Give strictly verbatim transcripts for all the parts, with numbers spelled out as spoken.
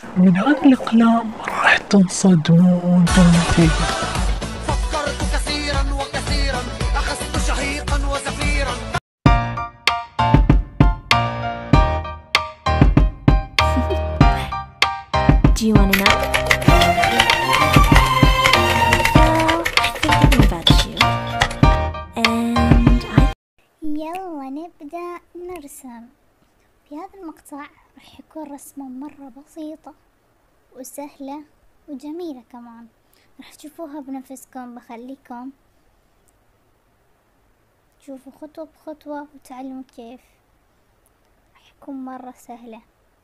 من هذه الأقلام راح تنصدمون بالنتيجة. فكرت كثيرا وكثيرا، أخذت شهيقا وزفيرا. Do you want to know? So, I think about you. And I... يلا نبدأ نرسم. في هذا المقطع راح يكون رسمة مرة بسيطة وسهلة وجميلة كمان، راح تشوفوها بنفسكم. بخليكم تشوفوا خطوة بخطوة وتعلموا كيف. راح يكون مرة سهلة.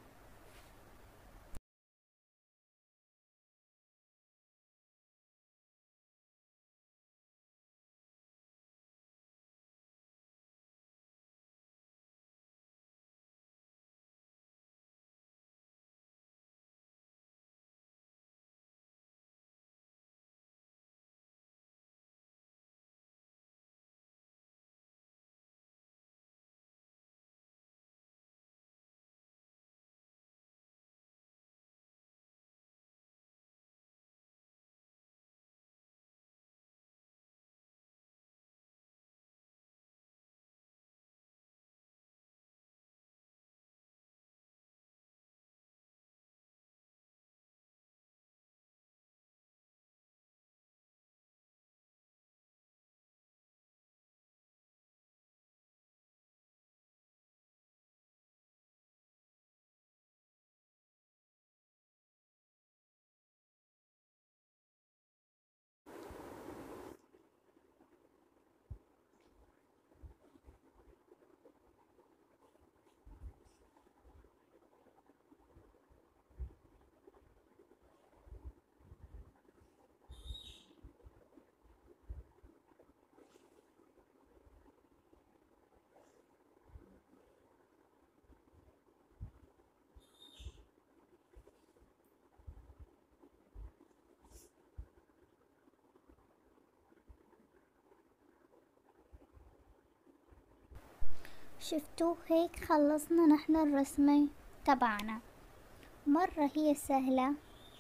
شفتوا هيك خلصنا نحن الرسمة تبعنا. مرة هي سهلة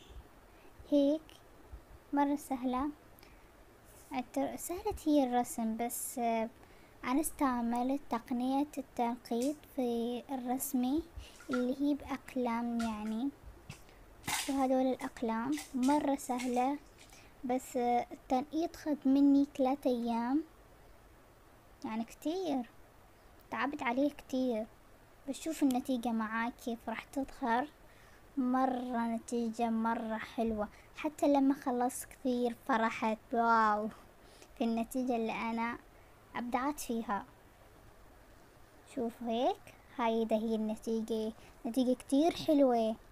هيك، مرة سهلة. التر- سهلة هي الرسم، بس آه، أنا استعملت تقنية التنقيط في الرسمة اللي هي بأقلام. يعني شو هدول الأقلام مرة سهلة، بس آه، التنقيط خد مني ثلاثة أيام، يعني كتير تعبت عليه كتير. بشوف النتيجة معاك كيف راح تظهر. مرة نتيجة مرة حلوة، حتى لما خلصت كثير فرحت واو في النتيجة اللي أنا أبدعت فيها. شوفوا هيك، هاي ده هي النتيجة، نتيجة كتير حلوة.